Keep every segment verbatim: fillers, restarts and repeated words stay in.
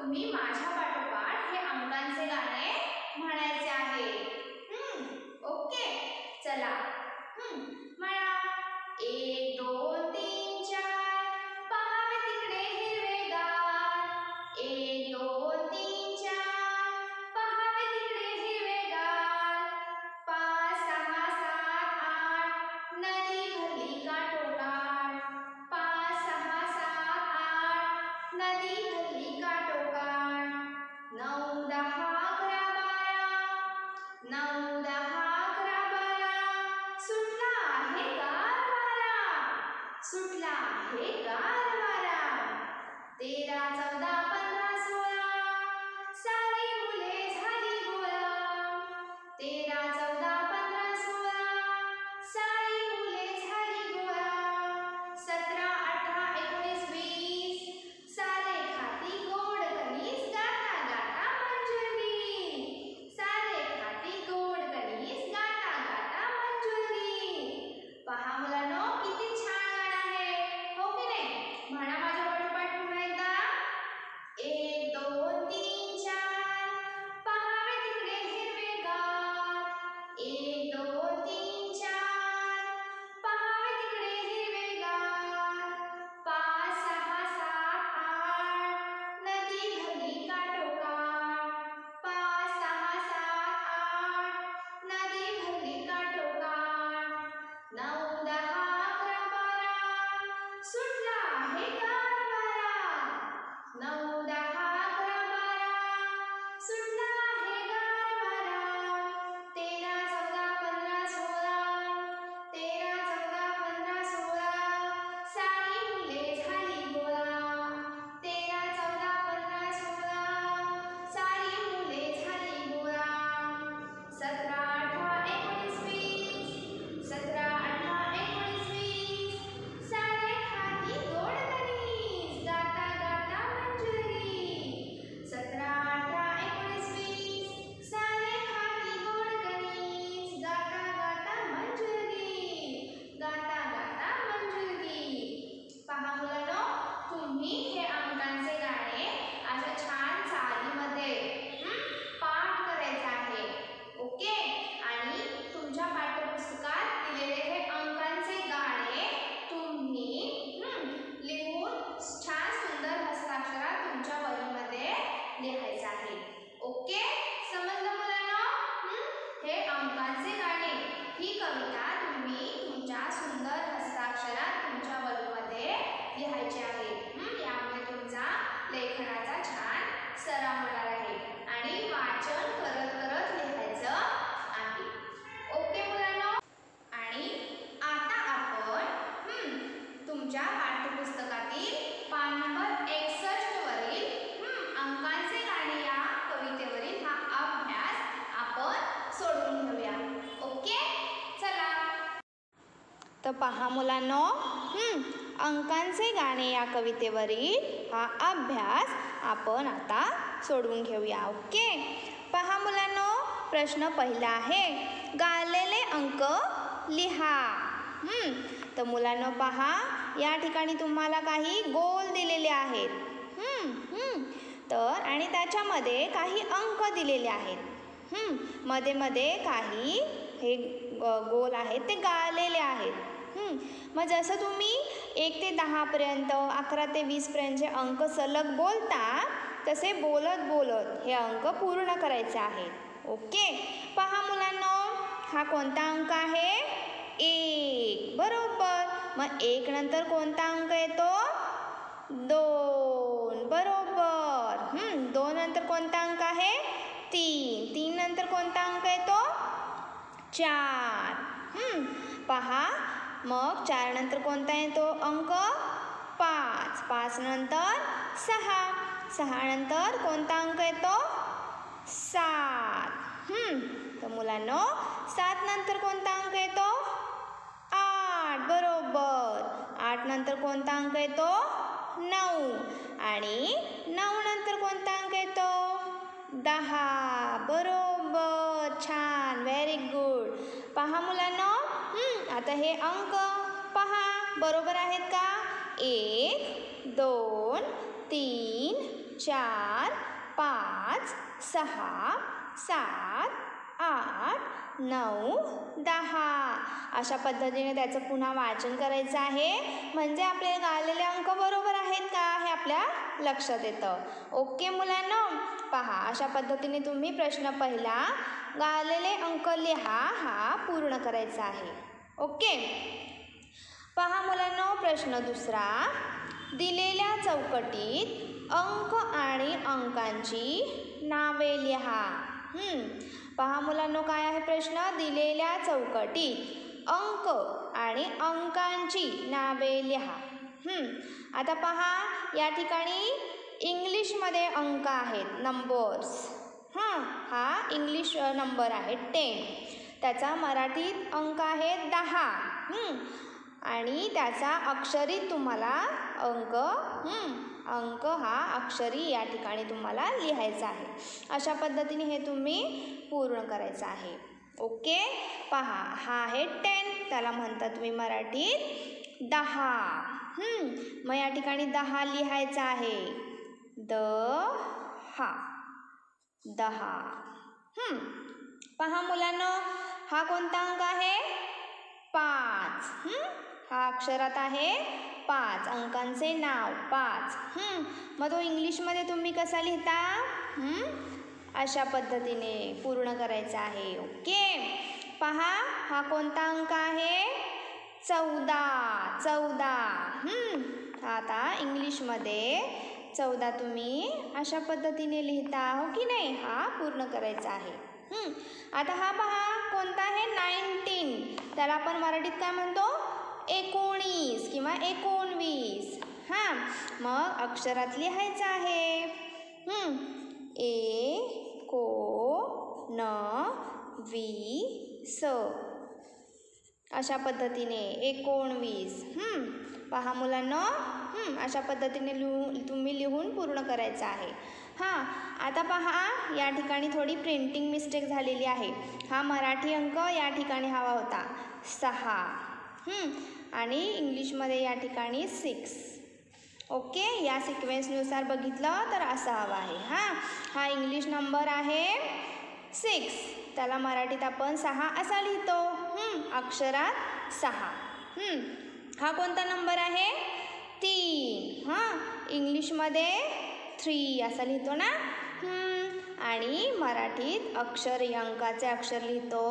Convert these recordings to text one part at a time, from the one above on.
तुम्ही माझ्या पाठोपाठ हे अंकांचे गाणे म्हणायचे आहे. हम्म ओके चला. हम्म म्हणा. एक दोन तीन चार पहावे तिकडे हिरवेगार. एक दोन तीन चार पहावे तिकडे हिरवेगार. पाच सहा सात आठ नदी भरली काठोकाठ. पाच सहा सात आठ नदी भरली काठोकाठ. नऊ दहा अकरा बारा. नऊ दहा अकरा बारा सुटला आहे गार वारा. सुटला आहे गार वारा. तेरा चौदा पंधरा सोळा सारी मुले झाली गोळा. तेरा चौदा पंधरा सोळा सारी मुले झाली गोळा. सतरा अठरा एकोणीस वीस सारे खाती गोड कणीस. गाता गाता मंजुरी. सारे खाती गोड कणीस. गाता गाता मंजुरी. पहा मुलांनो किती छान गाणं आहे हो की नाही. म्हणा माझ्या पाठोपाठ पुन्हा एकदा. एक दोन तीन चार पहावे तिकडे हिरवेगार. एक दोन तीन चार पहावे तिकडे हिरवेगार. पाच सहा सात आठ नदी भरली काठोकाठ. पाच सहा सात आठ नदी भरली काठोकाठ. नऊ दहा अकरा बारा सुटला आहे गार वारा. नऊ दहा अकरा बारा सुटला आहे गार वारा. तेरा चौदा पंधरा सोळा. तेरा चौदा पंधरा सोळा सारी मुले झाली गोळा. तेरा चौदा पंधरा सोळा सारी मुले झाली गोळा. सतरा अठरा एकोणीस वीस. सतरा अठरा एकोणीस वीस सारे खाती गोड कणीस. गाता गाता मंजुरी. सतरा अठरा एकोणीस वीस सारे खाती गोड कणीस. गाता गाता मंजुरी. गाता गाता मंजुरी. पहा मुलांनो तुम्ही हे अंकांचे गाणे अशा छान चालीमध्ये पाठ करायचे आहे. ओके आणि तुमच्या पाठ्यपुस्तकात दिलेले हे अंकांचे गाणे तुम्ही लिहून छान सुंदर हस्ताक्षरात तुमच्या वहीमध्ये लिहायचे आहे. ओके समजलं मुलांनो. हे अंकांचे गाणे ही कविता तुम्ही तुमच्या सुंदर हस्ताक्षरात तुमच्या वहीमध्ये लिहायची आहे. यामुळे तुमचा लेखनाचा छान सराव होणार आहे आणि वाचन करत करत लिहायचं आहे. ओके मुलांनो. आणि आता आपण तुमच्या पाठ्यपुस्तकातील पान नंबर एकसष्ट वरील अंकांचे गाणे या कवितेवरील हा अभ्यास आपण सोडवून घेऊया. ओके चला. तर पहा मुलांनो अंकांचे गाणे या कवितेवरील हा अभ्यास आपण आता सोडवून घेऊया. ओके पहा मुलांनो प्रश्न पहिला आहे गाळलेले अंक लिहा. तर मुलांनो पहा या ठिकाणी तुम्हाला काही गोल दिलेले आहेत. तर आणि त्याच्यामध्ये काही अंक दिलेले आहेत. मध्ये मध्ये काही हे गोल आहेत ते गाळलेले आहेत. मग जसं तुम्ही एक ते दहापर्यंत अकरा ते वीसपर्यंतचे अंक सलग बोलता तसे बोलत बोलत हे अंक पूर्ण करायचे आहेत. ओके पहा मुलांनो हा कोणता अंक आहे. एक बरोबर. मग एक नंतर कोणता अंक येतो. दोन बरोबर. दोन नंतर कोणता अंक आहे. तीन. तीन नंतर कोणता अंक येतो. चार. पहा मग चार नंतर कोणता येतो अंक. पाच. पाच नंतर सहा. सहा नंतर कोणता अंक येतो. सात. तर मुलांनो सात नंतर कोणता अंक येतो. आठ बरोबर. आठ नंतर कोणता अंक येतो. नऊ. आणि नऊ नंतर कोणता अंक येतो. दहा बरोबर. छान व्हेरी गुड. पहा मुलांनो आता हे अंक पहा बरोबर आहेत का. एक दोन तीन चार पाच सहा सात आठ नऊ दहा अशा पद्धतीने त्याचं पुन्हा वाचन करायचं आहे. म्हणजे आपले गाळलेले अंक बरोबर आहेत का हे आपल्या लक्षात येतं. ओके मुलांनो, पहा अशा पद्धतीने तुम्ही प्रश्न पहिला गाळलेले अंक लिहा हा पूर्ण करायचा आहे. ओके, पहा मुलांनो प्रश्न दुसरा. दिलेल्या चौकटीत अंक आणि अंकांची नावे लिहा. हम्म पहा मुलांनो काय आहे प्रश्न. दिलेल्या चौकटीत अंक आणि अंकांची नावे लिहा. हम्म आता पहा या ठिकाणी इंग्लिशमध्ये अंक आहेत, नंबर्स. हां हा इंग्लिश नंबर आहे टेन. त्याचा मराठीत अंक आहे दहा. आणि त्याचा अक्षरीत तुम्हाला अंक अंक हा अक्षरी या ठिकाणी तुम्हाला लिहायचा आहे. अशा पद्धतीने हे तुम्ही पूर्ण करायचं आहे. ओके, पहा हा आहे टेन, त्याला म्हणतात तुम्ही मराठीत दहा. मग या ठिकाणी दहा लिहायचा आहे. द हा दहा. पहा मुलांनो हा कोणता अंक आहे. पाच. हा अक्षरात आहे पाच, अंकांचे नाव पाच. मग तो इंग्लिशमध्ये तुम्ही कसा लिहिता. अशा पद्धतीने पूर्ण करायचा आहे. ओके, पहा हा कोणता अंक आहे. चौदा. चौदा. आता इंग्लिशमध्ये चौदा तुम्ही अशा पद्धतीने लिहिता हो की नाही, हा पूर्ण करायचा आहे. आता हा पहा कोणता आहे. नाईन्टीन. त्याला आपण मराठीत काय म्हणतो. एकोणीस किंवा एकोणवीस. हां मग अक्षरात लिहायचं आहे. ए को न वी स अशा पद्धतीने एकोणवीस. पहा मुलांनो अशा पद्धतीने लिहून तुम्ही लिहून पूर्ण करायचं आहे. हां आता पहा या ठिकाणी थोडी प्रिंटिंग मिस्टेक झालेली आहे. हा मराठी अंक या ठिकाणी हवा होता सहा आणि इंग्लिशमध्ये या ठिकाणी सिक्स. ओके, या सिक्वेन्सनुसार बघितलं तर असा हवा आहे. हां हा इंग्लिश नंबर आहे सिक्स, त्याला मराठीत आपण सहा असा लिहितो. अक्षरात सहा. हा कोणता नंबर आहे. तीन. हां इंग्लिशमध्ये थ्री असा लिहितो ना. आणि मराठीत अक्षर अंकाचे अक्षर लिहितो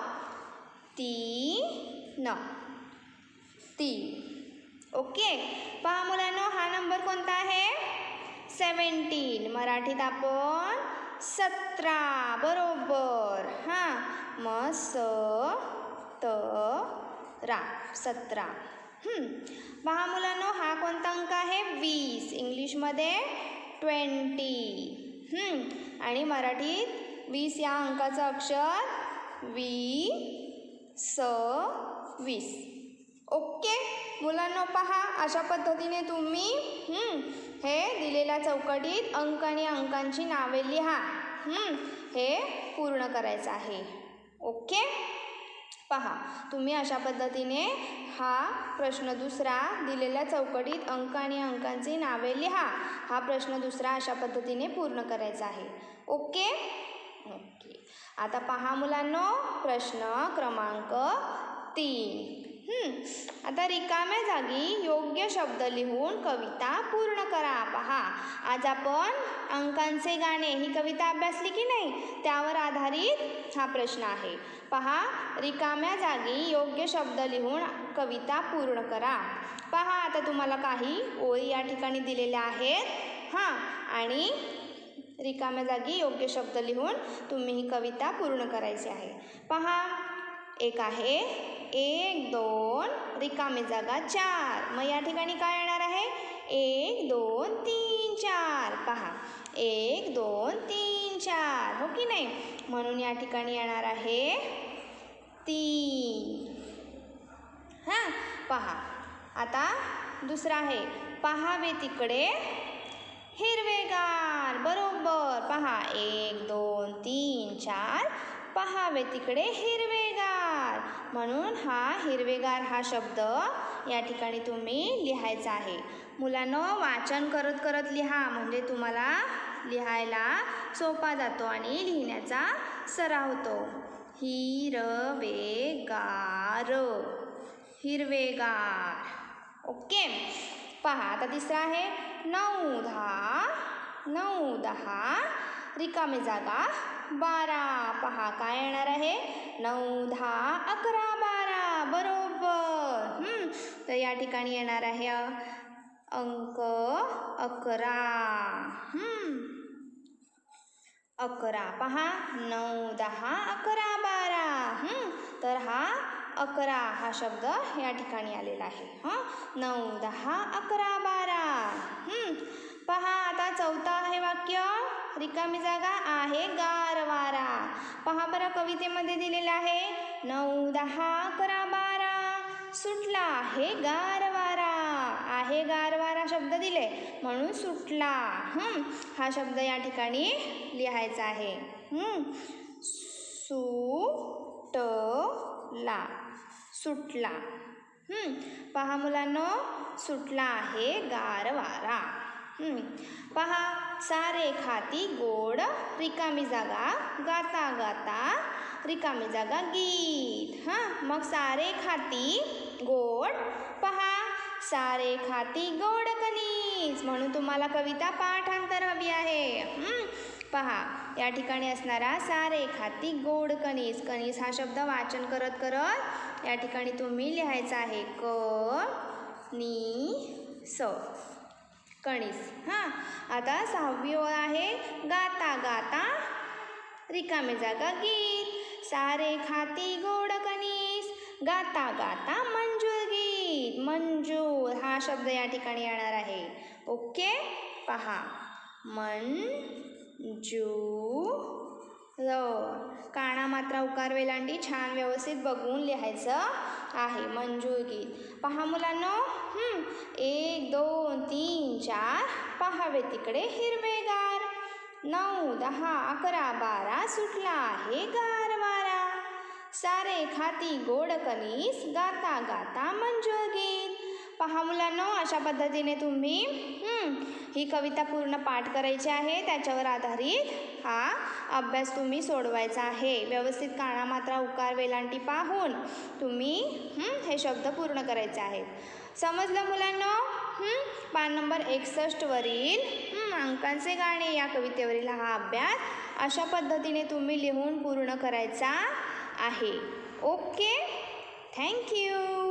तीन. तीन. ओके, पहा मुलांनो हा नंबर कोणता आहे. सेवन्टीन. मराठीत आपण सतरा. बरोबर. हां मग स त रा सतरा. पहा मुलांनो हा कोणता अंक आहे. वीस. इंग्लिशमध्ये ट्वेंटी. आणि मराठीत वीस या अंकाचं अक्षर वी स वीस. ओके मुलांनो, पहा अशा पद्धतीने तुम्ही हे दिलेल्या चौकटीत अंक आणि अंकांची नावे लिहा. हे पूर्ण करायचं आहे. ओके, पहा तुम्ही अशा पद्धतीने हा प्रश्न दुसरा दिलेल्या चौकटीत अंक आणि अंकांची नावे लिहा हा प्रश्न दुसरा अशा पद्धतीने पूर्ण करायचा आहे. ओके ओके आता पहा मुलांनो प्रश्न क्रमांक तीन. आता रिकाम्या जागी योग्य शब्द लिहून कविता पूर्ण करा. पहा आज आपण अंकांचे गाणे ही कविता अभ्यासली की नाही, त्यावर आधारित हा प्रश्न आहे. पहा रिकाम्या जागी योग्य शब्द लिहून कविता पूर्ण करा. पहा आता तुम्हाला काही ओळी या ठिकाणी दिलेल्या आहेत. हां आणि रिकाम्या जागी योग्य शब्द लिहून तुम्ही ही कविता पूर्ण करायची आहे. पहा एक आहे एक दोन रिकामी जागा चार. मग या ठिकाणी काय येणार आहे. एक दोन तीन चार. पहा एक दोन तीन चार हो की नाही, म्हणून या ठिकाणी येणार आहे तीन. हां पहा आता दुसरा आहे पहावे तिकडे हिरवेगार. बरोबर. पहा एक दोन तीन चार पहावे तिकडे हिरवेगार, म्हणून हा हिरवेगार हा शब्द या ठिकाणी तुम्ही लिहायचा आहे. मुलांनो वाचन करत करत लिहा, म्हणजे तुम्हाला लिहायला सोपा जातो आणि लिहिण्याचा सराव होतो. हिरवेगार, हिरवेगार. ओके. पहा आता तिसरा आहे नऊ दहा, नऊ दहा रिकामी जागा बारा. पहा काय येणार आहे, नऊ दहा अकरा बारा. बरोबर. तर या ठिकाणी येणार आहे अंक अकरा. अकरा. पहा नऊ दहा अकरा बारा. तर हा अकरा हा शब्द या ठिकाणी आलेला आहे. हां नऊ दहा अकरा बारा. पहा आता चौथा आहे वाक्य, रिकामी जागा आहे गारवारा. पहा बरं कवितेमध्ये दिलेलं आहे नऊ दहा अकरा बारा सुटला आहे गारवारा. आहे गारवारा शब्द दिले म्हणून सुटला. हा शब्द या ठिकाणी लिहायचा आहे. सुटला, सुटला. पहा मुलांनो सुटला आहे गारवारा. पहा सारे खाती गोड रिकामी जागा गाता गाता रिकामी जागा गीत. हां मग सारे खाती गोड. पहा सारे खाती गोड कणीस, म्हणून तुम्हाला कविता पाठांतर हवी आहे. पहा या ठिकाणी असणारा सारे खाती गोड कणीस. कणीस हा शब्द वाचन करत करत या ठिकाणी तुम्ही लिहायचा आहे क नी स, कणीस. हां आता सहावी ओळ आहे गाता गाता रिकामी जागा गीत. सारे खाती गोड कणीस गाता गाता मंजूर गीत. मंजूर हा शब्द या ठिकाणी येणार आहे. ओके. पहा मंजूर, काना मात्रा उकार वेलांटी छान व्यवस्थित बघून लिहायचं आहे. मंजूर गीत. पहा मुलांनो एक दोन तीन चार पहावे तिकडे हिरवेगार. नऊ दहा अकरा बारा सुटला आहे गारवारा. सारे खाती गोड कणीस गाता गाता मंजूर गीत. पहा मुलांनो अशा पद्धतीने तुम्ही ही कविता पूर्ण पाठ करायची आहे. त्याच्यावर आधारित हा अभ्यास तुम्ही सोडवायचा आहे. व्यवस्थित काना मात्रा उकार वेलांटी पाहून तुम्ही हे शब्द पूर्ण करायचे आहेत. समजलं मुलांनो? पान नंबर एकसष्टवरील अंकांचे गाणे या कवितेवरील हा अभ्यास अशा पद्धतीने तुम्ही लिहून पूर्ण करायचा आहे. ओके. थँक्यू.